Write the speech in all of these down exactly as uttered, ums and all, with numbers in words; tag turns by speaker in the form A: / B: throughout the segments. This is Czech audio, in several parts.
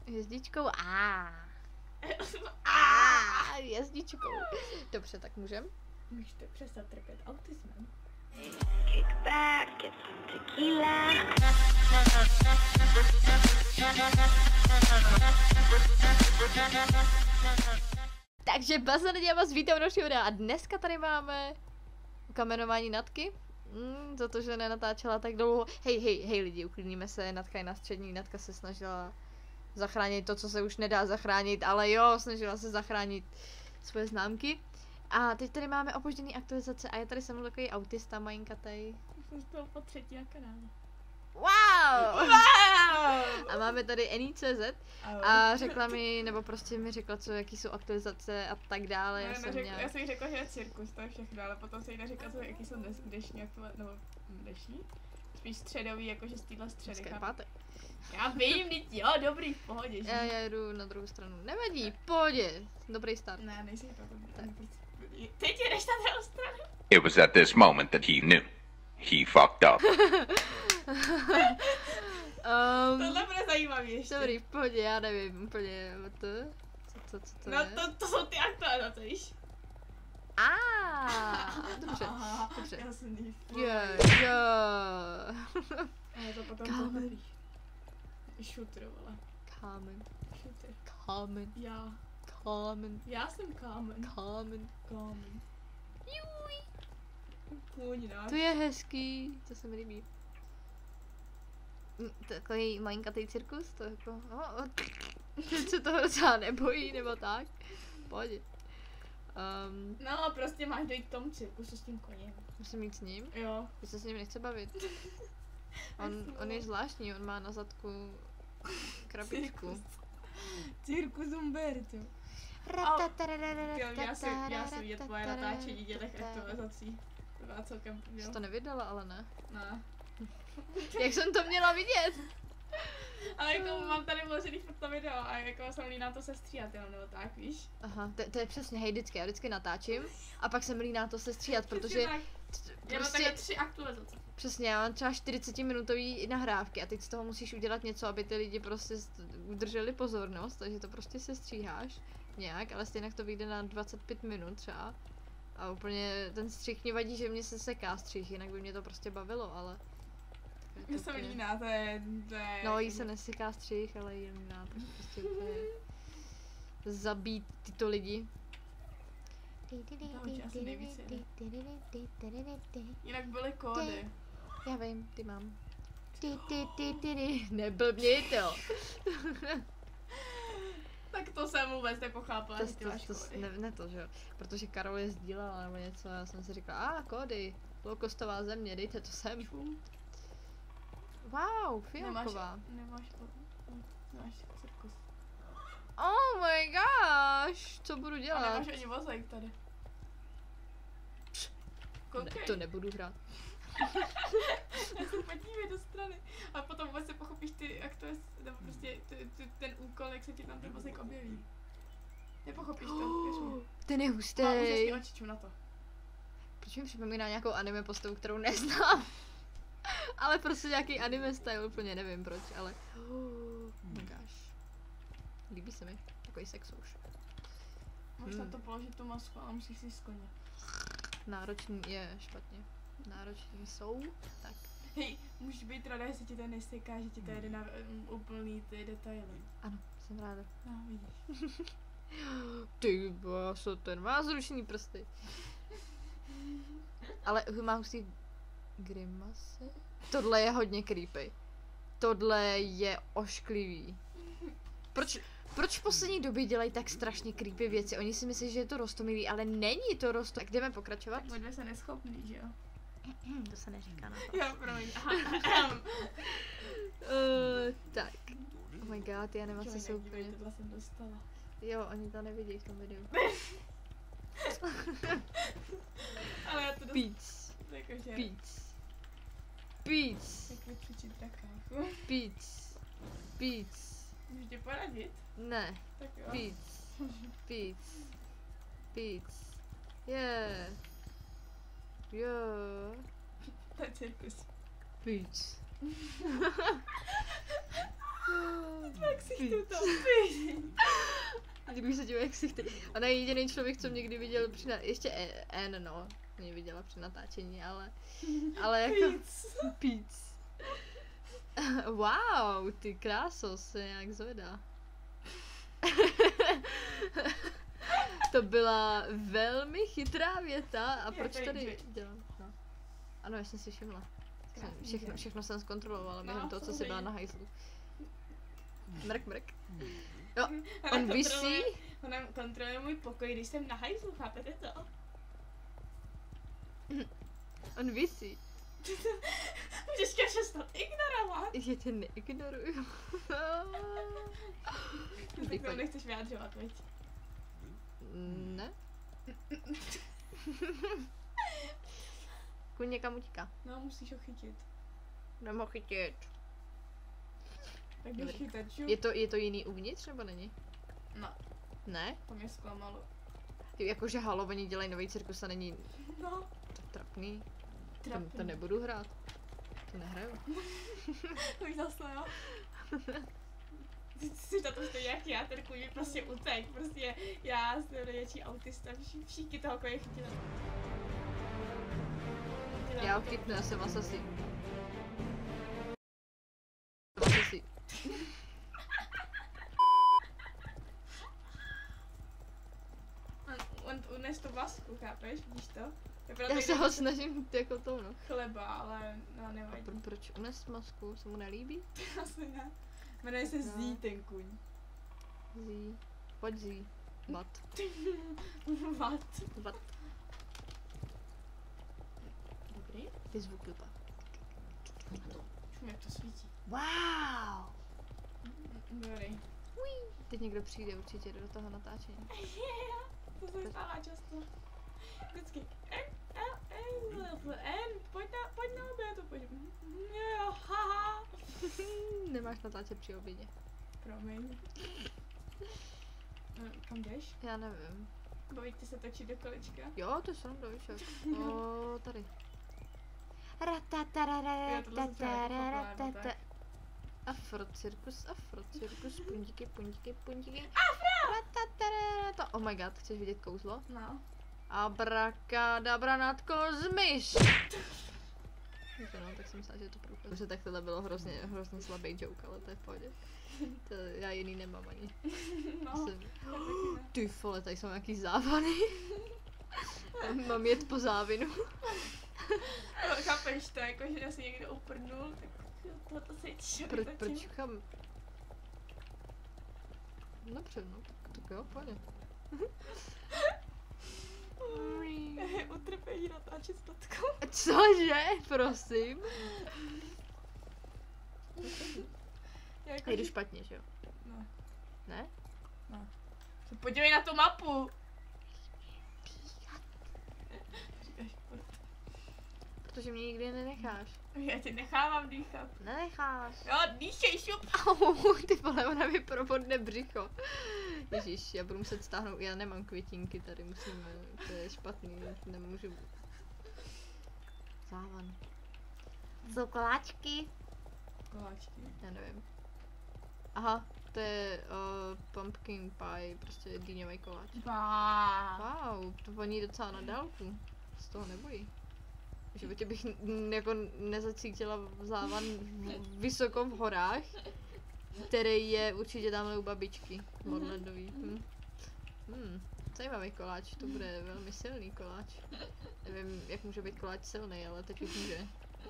A: Hvězdičkou A. A hvězdičkou. Dobře, tak můžem?
B: Můžete přestat trpět autismem.
C: Kick back, get some tequila.
A: Takže bazar, já vás vítám do dalšího videa a dneska tady máme kamenování Natky. Mm, za to, že nenatáčela tak dlouho. Hej, hej, hej lidi, uklidníme se, Natka je na střední, Natka se snažila zachránit to, co se už nedá zachránit, ale jo, snažila se zachránit svoje známky. A teď tady máme opožděný aktualizace a je tady se mnou takový autista majinkatej.
B: Jsem z toho po třetí na kanále.
A: Wow!
B: Wow!
A: A máme tady Eni tečka cé zet a řekla mi, nebo prostě mi řekla, co, jaký jsou aktualizace a tak dále. Já,
B: Ne,
A: jsem
B: neřekla,
A: nějak...
B: já jsem jí řekla, že je cirkus, to je všechno, ale potom se jí neřekla, co, jaký jsou dnes, dnešní aktualizace, nebo dnešní? Spíš středový, jakože z téhle středy.
A: Dneska je
B: chápu?
A: pátek.
B: Já vím, teď jo, dobrý, v pohodě, že?
A: Já, já jedu na druhou stranu. Nevadí, pohodě. Dobrý start.
B: Ne, nejsi to dobrý. Teď jedeš na druhou stranu.
D: It was at this moment that he knew. He fucked up.
A: um,
B: Tohle bude zajímavý ještě.
A: dobrý, v pohodě, já nevím úplně to. Co, co, co to
B: No
A: je?
B: to, to jsou ty aktualizace, víš?
A: Ah, dobře,
B: Aha,
A: dobře.
B: jasný.
A: Jo, jo.
B: Ale to potom
A: Kámen.
B: pochopíš. Šutr, vole.
A: Kámen,
B: Šutr.
A: kámen,
B: Já.
A: kámen,
B: Já jsem kámen.
A: kámen.
B: Kámen. Juj. Kůň náš.
A: To je hezký, to se mi líbí. Mm, Takový malinkatý cirkus, to jako, no, teď se toho docela nebojí, nebo tak. Pohodě. Um,
B: No, prostě máš dojít k tomu cirkusu s tím koněm.
A: musím jít s ním,
B: Jo.
A: že se s ním nechce bavit. On, on je zvláštní, on má na zadku krabičku.
B: Cirkus Umberto. Jo, já si, já si vidět tvoje natáčení těch aktualizací. To byla celkem,
A: Jsi
B: jo.
A: to nevydala, ale ne.
B: Ne.
A: Jak jsem to měla vidět?
B: Ale jako mám tady vložený furt to video a jako jsem líná to sestříhat jenom, nebo tak, víš?
A: Aha, to, to je přesně, hej, vždycky, já vždycky natáčím a pak jsem líná to se stříhat, protože
B: Tak. Já mám
A: prostě,
B: takhle tři aktualizace.
A: přesně, já mám třeba čtyřicetiminutový nahrávky a teď z toho musíš udělat něco, aby ty lidi prostě st- udrželi pozornost, takže to prostě se stříháš nějak, ale stejně to vyjde na dvacet pět minut třeba. A úplně ten střih mě vadí, že mě se seká střih, jinak by mě to prostě bavilo, ale... tak
B: Já
A: to
B: jsem
A: úplně-
B: líná, to je, to je...
A: No, jí se neseká střih, ale jí líná, tak prostě úplně zabít tyto lidi.
B: To už asi nejvíc jede. Jinak byly kódy.
A: Já vím, ty mám. Ty, ty, ty, ty, ty. Neblbni to.
B: Tak to jsem vůbec nepochápala,
A: To,
B: že ty
A: to,
B: máš
A: to,
B: kódy.
A: ne, ne to, že jo. Protože Karol je sdílela nebo něco, já jsem si říkala, a ah, kódy, low-costová země, dejte to sem. Wow,
B: Nemáš,
A: fialková.
B: nemáš, nemáš cirkus.
A: Oh my gosh, co budu
B: A
A: dělat?
B: nemáš ani vozejk tady.
A: Ne,
B: Koukej.
A: to nebudu hrát.
B: Já se podívej do strany. A potom vůbec se pochopíš ty, jak to je, nebo prostě ty, ty, ten úkol, jak se ti tam ten vozejk objeví. Nepochopíš to, věř mi.
A: Ten je
B: Má
A: hustej.
B: úžasný očičů na to.
A: Proč mi připomíná nějakou anime postavu, kterou neznám? Ale prostě nějaký anime style, úplně nevím proč, ale... Oh my gosh. Líbí se mi, takový sex už.
B: Můžeš
A: Hmm.
B: na to položit tu masku, ale musíš si z koně.
A: Náročný je špatně. Náročný jsou, tak.
B: Hej, můžeš být ráda, že se ti to neseká, že ti to jede na um, úplný ty detaily.
A: Ano, jsem ráda.
B: No, vidíš.
A: Ty baso, ten má zrušený prsty. Ale má hustý grimasy? Tohle je hodně creepy. Tohle je ošklivý. Proč, proč v poslední době dělají tak strašně creepy věci? Oni si myslí, že je to rostomilý, ale není to rosto. Tak jdeme pokračovat?
B: Tak my dvě se neschopný, že jo?
A: To se neříká na to.
B: Jo, promiň. Aha.
A: Uh, tak. Oh my god, ty animace jsou úplně...
B: Tohle jsem dostala.
A: Jo, oni to nevidí v tom videu.
B: Ale já to dostala.
A: Píc.
B: Jakože...
A: Píc. Píc.
B: Jak vycvičit drakáchu.
A: Píc. Píc.
B: Můžu tě poradit?
A: Ne.
B: Tak jo.
A: Píc. Píc. Píc. Yeah. Jo.
B: To je cirkus.
A: Píc.
B: Jak si chtěl to pít.
A: Když se dívají, jak si chtěl. Ona je jediný člověk, co mě kdy viděl při na... ještě N, no. Mě viděla při natáčení, ale... Ale jako...
B: Píc.
A: Píc. Wow, ty kráso, se nějak zvedá. To byla velmi chytrá věta a proč tady dělám? No. Ano, já jsem si všimla. Jsem, všechno, všechno jsem zkontrolovala během
B: No,
A: toho, co jsi byla na hajzlu. Mrk, mrk. Jo,
B: Ona
A: on visí.
B: kontroluje- Ona kontroluje můj pokoj, když jsem na hajzlu, chápete to?
A: On visí.
B: Můžeš každý snad ignorovat.
A: Já tě neignoruju.
B: Tak to nechceš vyjadřovat, veď?
A: Ne? Kuň někam utíká.
B: No, musíš ho chytit.
A: Nemohu chytit.
B: Tak když
A: Dobrý.
B: chytaču.
A: Je to, je to jiný uvnitř, nebo není?
B: No,
A: Ne?
B: to mě zklamalo.
A: Ty, jakože halo, oni dělají nový cirkus a není
B: No,
A: to trapný. To,
B: trapný.
A: to nebudu hrát. To nehraju.
B: Už zase, jo? Ty jsi na to stejně jak já, ten kuň mi prostě utek, prostě já jsem největší autista, vši- všichni toho koje chytili.
A: Já ho chytnu, já jsem asasi. Asasi.
B: On, on unes tu masku, chápeš, vidíš to? Je proto,
A: Já
B: že
A: se
B: to
A: ho
B: je
A: snažím jako to, no.
B: chleba, ale no
A: A
B: nevadí.
A: pro, proč unes masku? Se mu nelíbí?
B: Asi ne. Jmenuje se
A: No.
B: Zí ten kuň.
A: Zí. Pojď zí. Bat.
B: Vat.
A: Bat.
B: Dobrý.
A: Ty zvuk lupa.
B: Čum, jak to svítí.
A: Wow!
B: Dobrý.
A: Teď někdo přijde určitě do toho natáčení.
B: To se stává často. Vždycky. En, en, en, en, pojď na, pojď na oběd, pojď. Jo, haha.
A: Nemáš natáčet při obědě.
B: Promiň. Eh, Kam jdeš?
A: Já nevím.
B: Bavíte se točit do kolečka?
A: Jo, to je sranda, víš jak. O, tady.
B: Jo, tohle jsem třeba nepochopila, no tak.
A: Afrocirkus, afrocirkus, puntíky, puntíky, puntíky. Afro! Oh my god, chceš vidět kouzlo?
B: No.
A: Abrakadabra natko zmiš! To no, tak jsem myslela, že je to průchod. Protože tak tohle bylo hrozně, hrozně slabý joke, ale to je v pohodě. To já jiný nemám ani.
B: No.
A: Jsem...
B: Já taky ne.
A: Ty vole, tady jsou nějaký závany. Mám jet po závinu.
B: No, chápeš to, jako že asi někdo uprnul, tak tohoto se cítíš.
A: Proč, proč kam? Dobře, no, tak, tak jo, pojď.
B: Utrpení natáčet s tatkou.
A: Cože? Prosím.
B: Jako,
A: Jdu
B: že-
A: špatně, že jo?
B: No,
A: Ne?
B: se podívej na tu mapu. Říkáš, furt.
A: Protože mě nikdy nenecháš.
B: Já tě nechávám dýchat.
A: Nenecháš.
B: Jo, dýchej, šup.
A: Au, ty vole, ona mi probodne břicho. Ježíš, já budu muset stáhnout, já nemám květinky tady, musím, to je špatný, nemůžu. Závan. Jsou koláčky?
B: Koláčky.
A: Já nevím. Aha, to je uh, pumpkin pie, prostě dýňový koláč.
B: Bá.
A: Wow, to voní docela na dálku. Z toho nebojí. V životě bych n- jako nezacítila závan v- vysoko v horách, který je určitě tamhle u babičky. Modlandový. Hm. Hm. Zajímavý koláč, to bude velmi silný koláč. Nevím, jak může být koláč silný, ale teď už může.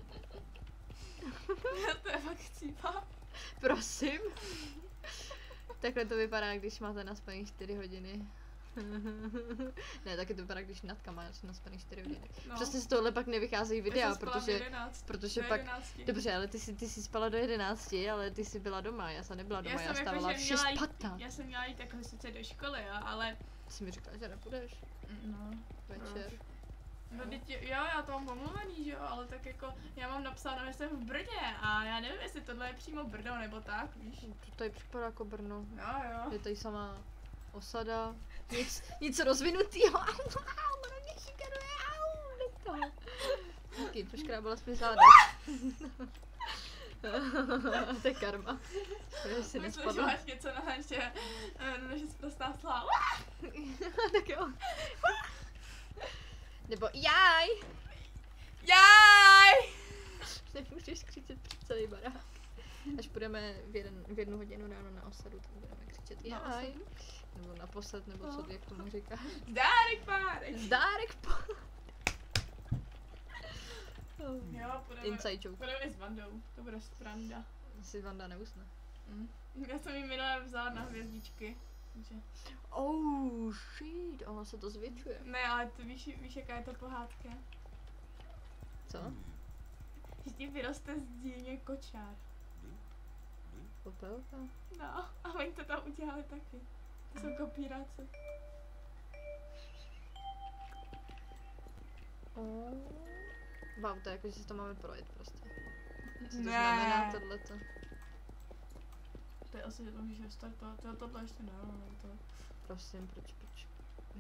B: To je fakt chcípá.
A: Prosím. Takhle to vypadá, když máte naspaný čtyři hodiny. Ne, taky to vypadá, když Natka má naspaný čtyři hodiny.
B: No.
A: Přesně z tohohle pak nevycházejí videa, protože... protože
B: do
A: pak-
B: jedenácti.
A: Dobře, ale ty jsi, ty jsi spala do jedenácti, ale ty jsi byla doma, já jsem nebyla doma, já,
B: jsem jako,
A: stávala v
B: že
A: šest
B: měla jít-
A: patnáct.
B: Já jsem měla jít jako sice do školy, jo, ale...
A: Ty jsi mi říkala, že nepůjdeš
B: No.
A: večer.
B: No teď, jo, já to mám pomluvený, že jo, ale tak jako, já mám napsáno, že jsem v Brně a já nevím, jestli tohle je přímo Brno nebo tak, víš.
A: To tady připadá jako Brno.
B: Jo, jo.
A: Je tady samá osada, nic, nic rozvinutýho. Au, au, ona mě šikanuje, au, nech to. Díky, poškrábala jsi mi záda. To je karma. To si
B: Myslím, že
A: nespadlo.
B: máš něco na naše, na naše sprostá sláva.
A: Tak jo. Nebo jaj!
B: Jaj!
A: Nemůžeš křičet před celý barák. Až půjdeme v, jeden, v jednu hodinu ráno na osadu, tak budeme křičet
B: Na
A: jaj. Nebo na posed, nebo co,
B: No.
A: jak tomu říkáš.
B: Zdárek párek!
A: Zdárek po...
B: Jo, půjdeme,
A: Inside joke.
B: půjdeme s Vandou, to bude spranda.
A: Si Vanda neusne.
B: Mm. Já jsem jí minule vzala na hvězdičky. Takže...
A: Oh shit, ono se to zvětšuje.
B: Ne, ale to víš, víš, jaká je to pohádka?
A: Co?
B: Že ti vyroste z díně kočár.
A: Popelka?
B: No, a oni to tam udělali taky. To jsou kopíráci.
A: Oh. Wow, to je jako, že si to máme projet prostě. Co to
B: Ne.
A: znamená tohleto?
B: To je asi, že to můžeš startovat. To, tohle ještě ne, ale to...
A: Prosím, proč, proč?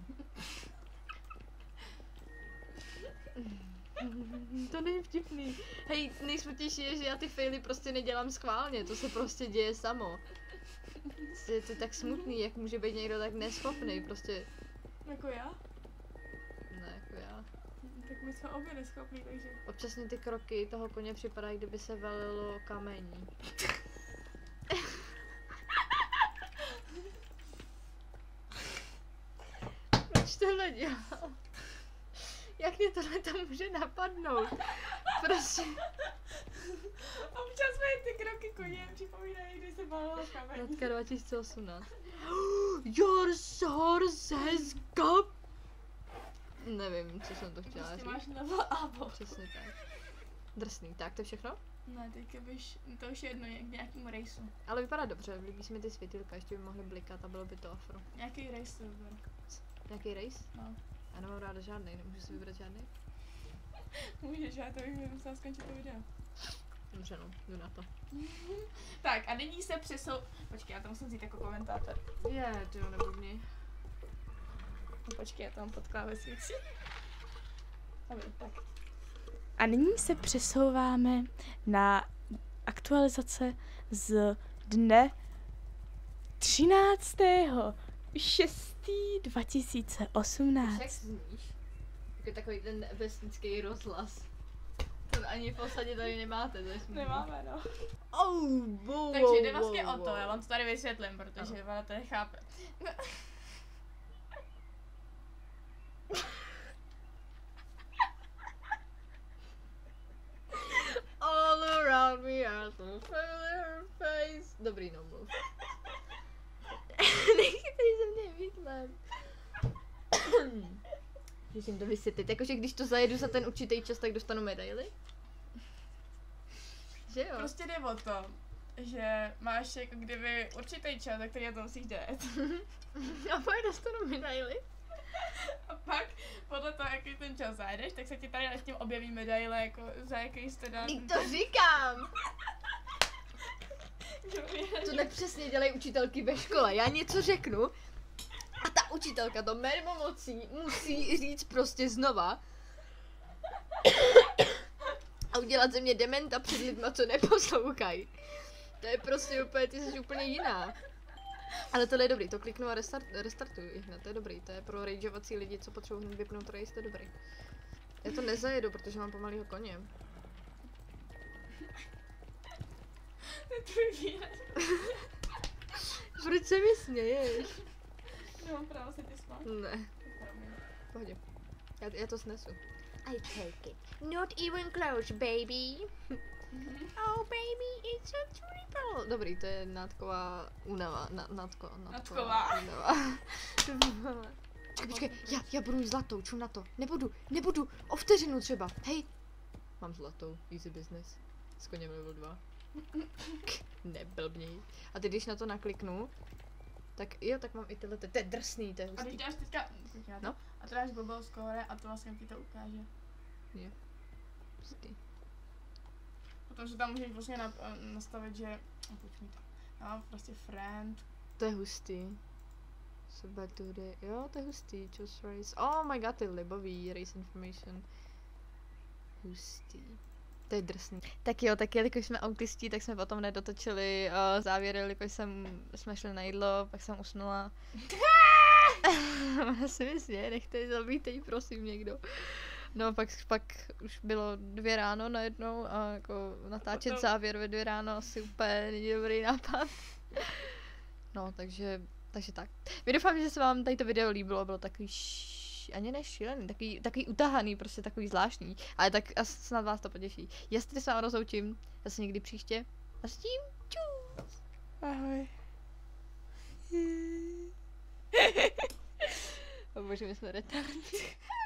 A: To není vtipný. Hej, nejsmutnější je, že já ty faily prostě nedělám schválně, to se prostě děje samo. Je to tak smutný, jak může být někdo tak neschopný, prostě,
B: Jako já?
A: ne jako já.
B: Tak my jsme obě neschopní, takže...
A: Občas mě ty kroky toho koně připadají, kdyby se valilo kamení. Proč tohle dělal? Jak mě tohle tam může napadnout? Prostě.
B: Občas mi ty kroky koně připomínají, když se balilo kamení.
A: Natka dva tisíce osmnáct. Your horse has come. Nevím, co jsem to chtěla
B: Prostě
A: říct.
B: máš level abo.
A: Přesně tak. Drsný, tak to je všechno?
B: Ne, teďka byš, to už je jedno, jak k nějakému rejsu.
A: Ale vypadá dobře, líbí se mi ty světýlka, ještě by mohly blikat a bylo by to afro.
B: Nějaký rejs to vyber.
A: Nějaký race?
B: No.
A: Já nemám ráda žádný, nemůžu si vybrat žádný.
B: Můžeš, já to bych musela skončit to video.
A: Dobře no, jdu na to.
B: Tak a nyní se přesou... Počkej, já to musím vzít jako komentátor.
A: Je, ty jo, nebudni.
B: No, počkej, já to mám pod klávesnici. Dobrý, tak. A nyní se přesouváme na aktualizace z dne třináctého šestého dva tisíce
A: Jak
B: osmnáct.
A: zníš? Jako takový ten vesnický rozhlas. To ani v podstatě tady nemáte, to je smutný.
B: Nemáme, no.
A: Oh, wow,
B: Takže jde
A: wow,
B: vlastně
A: wow,
B: o to,
A: wow.
B: já vám to tady vysvětlím, protože ona to nechápe.
A: All around me are some familiar face. Dobrý, no mluv. Nechytej se mě výtlem. Musím to vysvětlit, jakože když to zajedu za ten určitý čas, tak dostanu medaily? Že jo?
B: Prostě jde o to, že máš jako kdyby určitý čas, za který na to musíš jet.
A: A pak dostanu medaily?
B: A pak, podle toho, jaký ten čas zajedeš, tak se ti tady nad tím objeví medaile, jako za jaký jste dal.
A: Teď to říkám! Tohle přesně dělají učitelky ve škole. Já něco řeknu a ta učitelka to mermomocí musí říct prostě znova a udělat ze mě dementa před lidma, co neposlouchají. To je prostě úplně, ty jsi úplně jiná. Ale tohle je dobrý, to kliknu a restart, restartuju i hned, to je dobrý, to je pro rageovací lidi, co potřebují hned vypnout race, to je dobrý. Já to nezajedu, protože mám pomalýho koně.
B: To je tvůj výraz.
A: Proč se mi směješ?
B: Nemám právo se tě smát.
A: Ne, v pohodě. Já, já to snesu. I take it. Not even close, baby. Oh, baby, it's a triple. Dobrý, to je nátková únava. Na, nátko,
B: Nátková.
A: únava. Počkej, počkej, já, já budu mít zlatou, čum na to. Nebudu, nebudu, o vteřinu třeba. Hej. Mám zlatou, easy business. S koněm level dva. Neblbněj. A teď když na to nakliknu, tak jo, tak mám i tyhle, to je drsný, to je
B: A když
A: hustý.
B: dáš teďka, no.
A: No.
B: A to dáš Bobble Score a to vlastně ti to ukáže.
A: Je. Hustý.
B: Protože tam můžeš vlastně na, nastavit, že, no, pojď mi to. No, prostě friend.
A: To je hustý. Subatury, jo, to je hustý, choose race. Oh my god, ty libový, race information. Hustý. To je drsný. Tak jo, tak jelikož jsme autistí, tak jsme potom nedotočili uh, závěr, jelikož jsem, jsme šli na jídlo, pak jsem usnula. Já si myslím, nechte zabít teď, prosím, někdo. No pak, pak už bylo dvě ráno najednou a jako natáčet
B: Potom-
A: závěr ve dvě ráno asi úplně není dobrý nápad. No, takže, takže tak. My doufám, že se vám tady to video líbilo, bylo takový š... ani ne šílený, takový, takový utahaný, prostě takový zvláštní. Ale tak asi snad vás to potěší. Jestli se vám rozloučím, zase někdy příště. A s tím čus. Ahoj. O bože, my jsme retardní.